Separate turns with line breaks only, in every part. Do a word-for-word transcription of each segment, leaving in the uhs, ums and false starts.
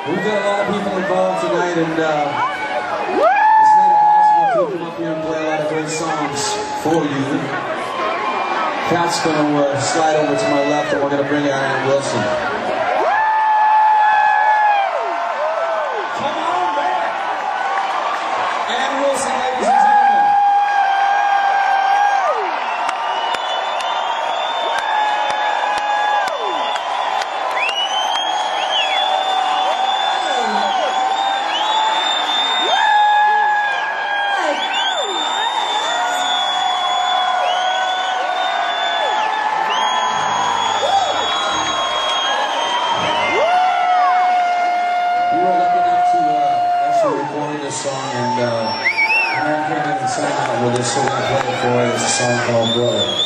We've got a lot of people involved tonight, and uh, it's made it possible to come up here and play a lot of great songs for you. Cat's going to uh, slide over to my left, and we're going to bring out Ann Wilson. Come on back! Ann Wilson, ladies and gentlemen. Song and uh, Aaron came in and sang out with us, so we're going to play it for her. It's a song called Brother.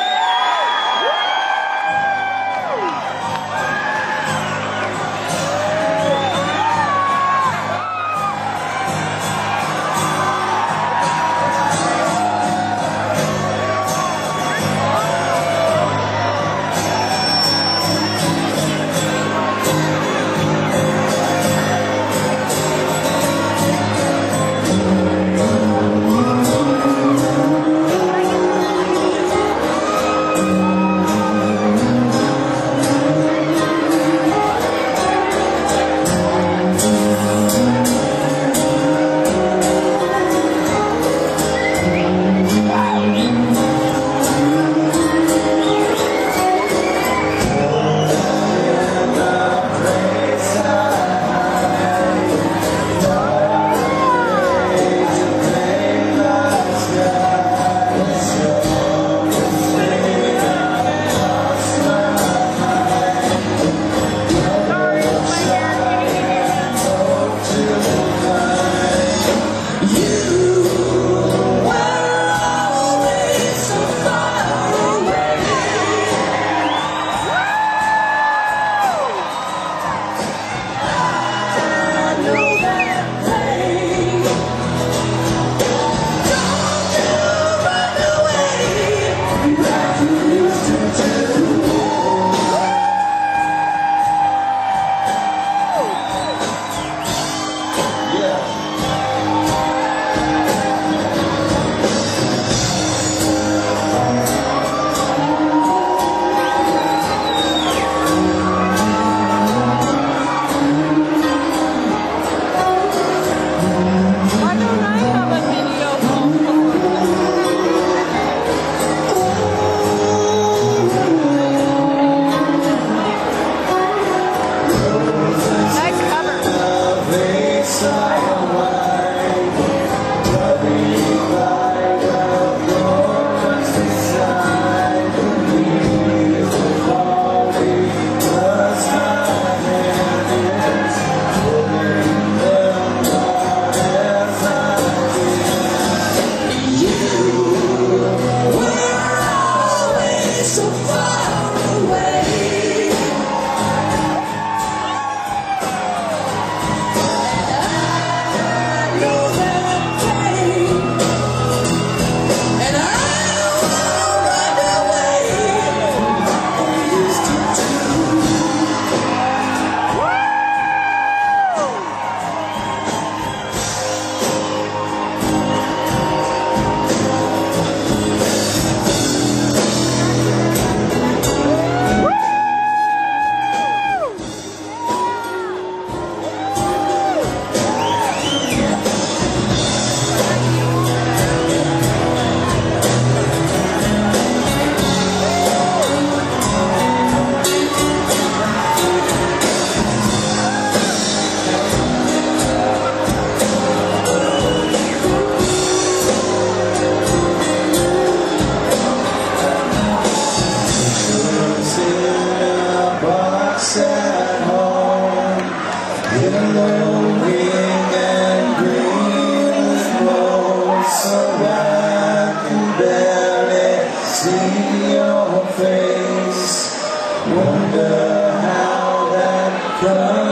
Wonder how that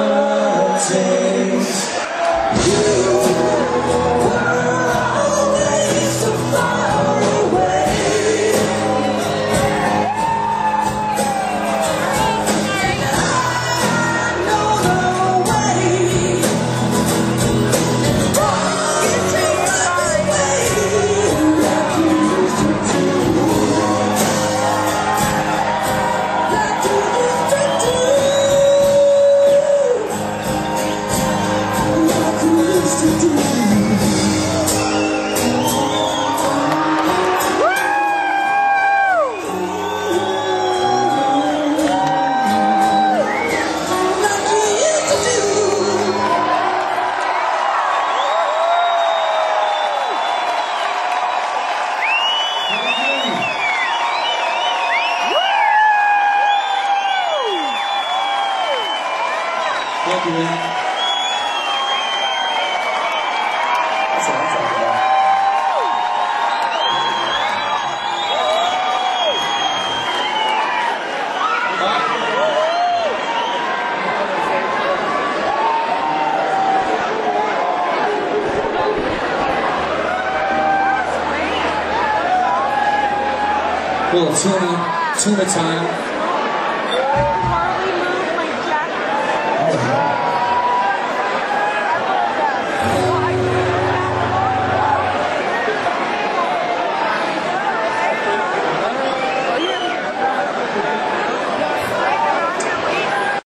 contains you. away. Julie. That's what I'm talking about.
Little tuna, tuna time.